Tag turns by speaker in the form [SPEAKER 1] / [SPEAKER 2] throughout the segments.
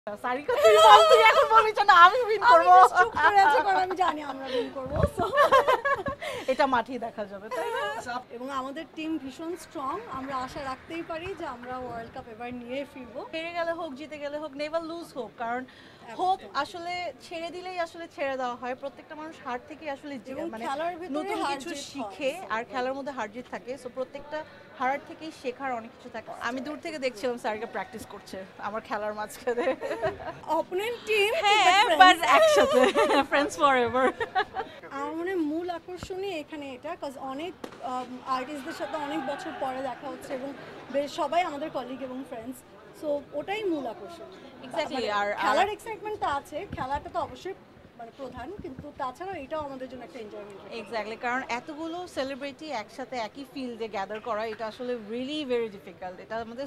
[SPEAKER 1] সারিকা তুই বল, তুই এখন বলবি যে না আমি উইন করব।
[SPEAKER 2] আমি just চুপ করে আছি কারণ আমি জানি আমরা উইন করব। So
[SPEAKER 1] এটা মাঠেই দেখা যাবে, তাই না?
[SPEAKER 2] এবং আমাদের টিম ভীষণ স্ট্রং, আমরা আশা রাখতেই পারি যে আমরা ওয়ার্ল্ড কাপ এবার নিয়ে ফিরবো।
[SPEAKER 1] হেরে গেলে হোক, জিতে গেলে হোক, নেভার লুজ হোপ। কারণ হোপ আসলে ছেড়ে দিলেই আসলে ছেড়ে দেওয়া হয়। প্রত্যেকটা মানুষ হার থেকে আসলে
[SPEAKER 2] এবং
[SPEAKER 1] মানে
[SPEAKER 2] খেলার ভিতরে
[SPEAKER 1] নতুন
[SPEAKER 2] হার
[SPEAKER 1] কিছু
[SPEAKER 2] জিত
[SPEAKER 1] শিখে,
[SPEAKER 2] হয়।
[SPEAKER 1] আর খেলার মধ্যে হার জিত থাকে। সো প্রত্যেকটা হার থেকেই শেখার অনেক কিছু থাকে। আমি দূর থেকে দেখছিলাম স্যারকে প্র্যাকটিস করছে আমার খেলার মাঝখানে।
[SPEAKER 2] অপোনেন্ট টিম
[SPEAKER 1] হ্যাঁ, বাট একসাথে ফ্রেন্ডস ফরএভার।
[SPEAKER 2] আমার মনে হয় মূল আকর্ষণই এখানে এটা, কাজ অনেক আর্টিস্টদের সাথে অনেক বছর পরে দেখা হচ্ছে এবং বেশ সবাই আমাদের কলিগ এবং ফ্রেন্ডস। সো ওটাই মূল আকর্ষণ।
[SPEAKER 1] এক্স্যাক্টলি।
[SPEAKER 2] মানে
[SPEAKER 1] আর
[SPEAKER 2] খেলার এক্সাইটমেন্ট তো আছে, খেলাটা তো অবশ্যই মানে প্রধান, কিন্তু তাছাড়াও এটাও আমাদের জন্য একটা এনজয়মেন্ট।
[SPEAKER 1] এক্স্যাক্টলি, কারণ এতগুলো সেলিব্রিটি একসাথে একই ফিল্ডে গ্যাদার করা, এটা আসলে রিয়েলি ভেরি ডিফিকাল্ট। এটা আমাদের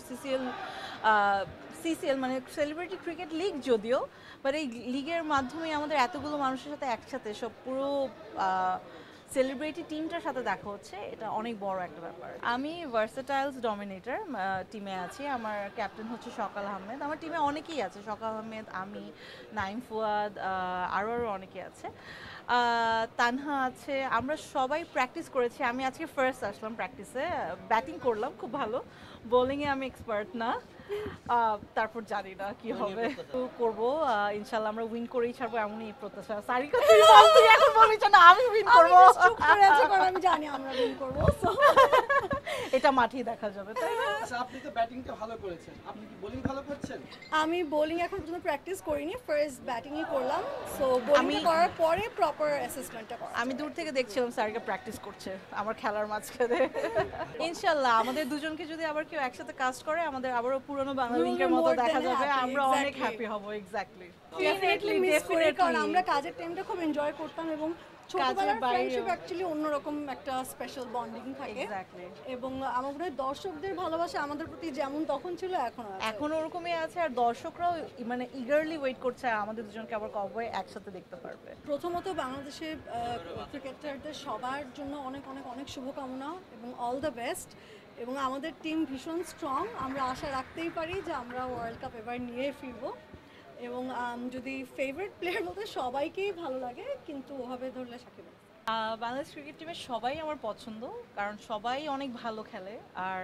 [SPEAKER 1] সিসিএল মানে সেলিব্রিটি ক্রিকেট লিগ যদিও, বাট এই লিগের মাধ্যমে আমাদের এতগুলো মানুষের সাথে একসাথে সব পুরো সেলিব্রিটি টিমটার সাথে দেখা হচ্ছে, এটা অনেক বড় একটা ব্যাপার। আমি ভার্সেটাইলস ডমিনেটর টিমে আছি। আমার ক্যাপ্টেন হচ্ছে সকাল আহমেদ। আমার টিমে অনেকেই আছে, সকাল আহমেদ, আমি, নাইম ফুয়াদ, আরও অনেকে আছে, তানহা আছে। আমরা সবাই প্র্যাকটিস করেছি। আমি আজকে ফার্স্ট আসলাম প্র্যাকটিসে, ব্যাটিং করলাম খুব ভালো, বোলিংয়ে আমি এক্সপার্ট না। তারপর জানি না কি হবে, করবো ইনশাল্লাহ। আমরা উইন করেই ছাড়বো এমনই প্রত্যাশা। সারিকা তুই বল, তুই এখন বলবি যে না আমি উইন করবো।
[SPEAKER 2] আমি চুপ করে আছি কারণ আমি জানি আমরা উইন করব। So
[SPEAKER 1] এটা মাঠেই দেখা যাবে, তাই না?
[SPEAKER 3] আচ্ছা, আপনি তো ব্যাটিংটা ভালো করেছেন, আপনি কি বোলিং ভালো করছেন?
[SPEAKER 2] আমি বোলিং এখন পর্যন্ত প্র্যাকটিস করিনি, ফার্স্ট ব্যাটিংই করলাম। সো বোলিং করার পরে প্রপার অ্যাসেসমেন্টটা করা।
[SPEAKER 1] আমি দূর থেকে দেখছিলাম স্যারকে প্র্যাকটিস করছে আমার খেলার মাঝখানে। ইনশাল্লাহ আমাদের দুজনকে যদি আবার কেউ একসাথে কাজ করে, আমাদের আবারও পুরনো বাংলা লিঙ্কের মতো
[SPEAKER 2] More
[SPEAKER 1] দেখা
[SPEAKER 2] than
[SPEAKER 1] যাবে।
[SPEAKER 2] happy,
[SPEAKER 1] আমরা অনেক
[SPEAKER 2] exactly.
[SPEAKER 1] হ্যাপি হব। এক্স্যাক্টলি,
[SPEAKER 2] ডেফিনেটলি মিস করি, কারণ আমরা কাজের টাইমটা খুব এনজয় করতাম এবং ছোটবেলার
[SPEAKER 1] বাইরেও।
[SPEAKER 2] ফ্রেন্ডশিপ অ্যাকচুয়ালি অন্যরকম একটা স্পেশাল বন্ডিং থাকে।
[SPEAKER 1] এক্স্যাক্টলি।
[SPEAKER 2] এবং আমার মনে হয় দর্শকদের ভালোবাসা আমাদের প্রতি যেমন তখন ছিল এখনো আছে।
[SPEAKER 1] এখন ওরকমই আছে, আর দর্শকরাও মানে ইগারলি ওয়েট করছে আমাদের দুজনকে আবার কবে একসাথে দেখতে পারবে।
[SPEAKER 2] প্রথমত বাংলাদেশে ক্রিকেটারদের সবার জন্য অনেক অনেক অনেক শুভকামনা এবং অল দ্য বেস্ট। এবং আমাদের টিম ভীষণ স্ট্রং, আমরা আশা রাখতেই পারি যে আমরা ওয়ার্ল্ড কাপ এবার নিয়ে ফিরবো। এবং যদি ফেভারিট প্লেয়ার বলতে সবাইকেই ভালো লাগে, কিন্তু ওভাবে ধরলে সাকিব।
[SPEAKER 1] বাংলাদেশ ক্রিকেট টিমের সবাই আমার পছন্দ, কারণ সবাই অনেক ভালো খেলে। আর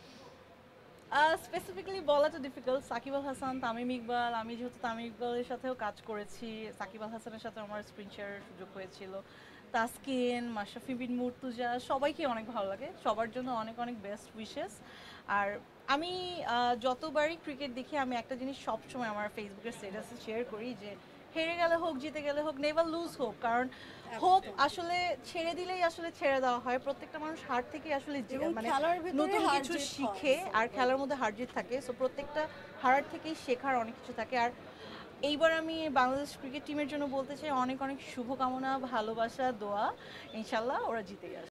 [SPEAKER 1] স্পেসিফিক্যালি বলাটা ডিফিকাল্ট। সাকিব আল হাসান, তামিম ইকবাল, আমি যেহেতু তামিম ইকবালের সাথেও কাজ করেছি, সাকিব আল হাসানের সাথে আমার স্ক্রিন শেয়ারের সুযোগ হয়েছিল, তাসকিন, মাশরাফি বিন মুর্তুজা, সবাইকে অনেক ভালো লাগে। সবার জন্য অনেক অনেক বেস্ট উইশেস। আর আমি যতবারই ক্রিকেট দেখি, আমি একটা জিনিস সবসময় আমার ফেসবুকের স্ট্যাটাসে শেয়ার করি যে হেরে গেলে হোক, জিতে গেলে হোক, নেভার লুজ হোপ। কারণ হোপ আসলে ছেড়ে দিলেই আসলে ছেড়ে দেওয়া হয়। প্রত্যেকটা মানুষ হার থেকে আসলে মানে
[SPEAKER 2] খেলার ভিতরে
[SPEAKER 1] নতুন
[SPEAKER 2] হার
[SPEAKER 1] কিছু
[SPEAKER 2] জিত
[SPEAKER 1] শিখে,
[SPEAKER 2] হয়।
[SPEAKER 1] আর খেলার মধ্যে হার জিত থাকে। সো প্রত্যেকটা হার থেকেই শেখার অনেক কিছু থাকে। আর এইবার আমি বাংলাদেশ ক্রিকেট টিমের জন্য বলতে চাই অনেক অনেক শুভকামনা, ভালোবাসা, দোয়া। ইনশাল্লাহ ওরা জিতেই আসবে।